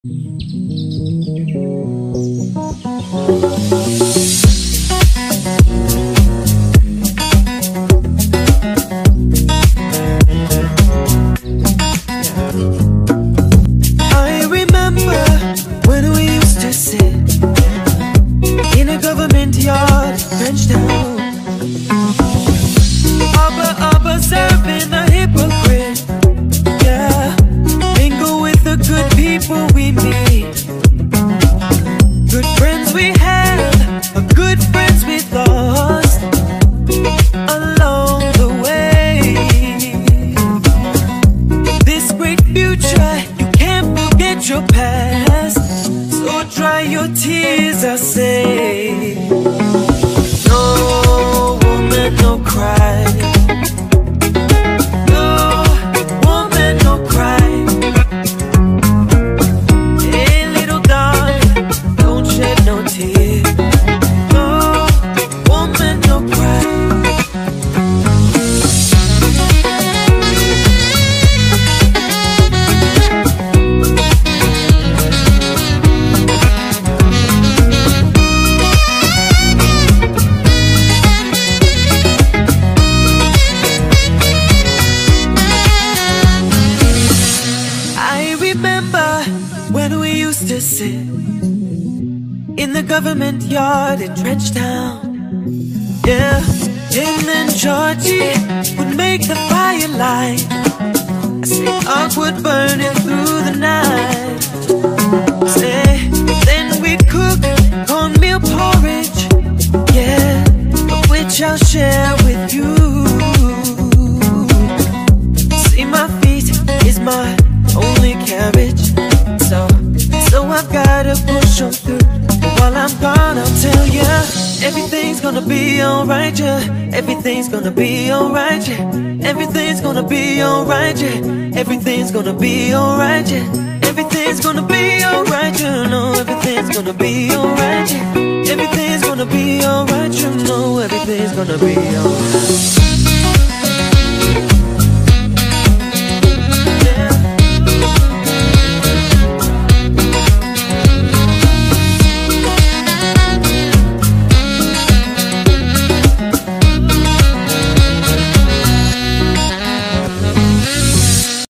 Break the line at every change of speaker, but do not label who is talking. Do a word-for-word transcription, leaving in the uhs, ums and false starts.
I remember when we used to sit in a government yard, French town. Upper, upper, serving a hypocrite. Yeah, mingle with the good people we meet. Good friends we had, a good friends we lost along the way. This great future, you can't forget your past, so dry your tears, I say. No woman, no cry. No woman, no cry. Hey, little darling, don't shed no tears. No woman, no cry. I remember when we used to sit in the government yard in Trench Town. Yeah, him and Georgie would make the fire light. I say awkward burning through the night. Say, then we'd cook cornmeal porridge. Yeah, of which I'll share with you. See, my feet is my only carriage, so so I've gotta push on through. While I'm gone, I'll tell ya, everything's gonna be alright, yeah. Everything's gonna be alright, yeah. Everything's gonna be alright, yeah. Everything's gonna be alright, yeah. Everything's gonna be alright, you know. Everything's gonna be alright, yeah. Everything's gonna be alright, you know. Everything's gonna be alright.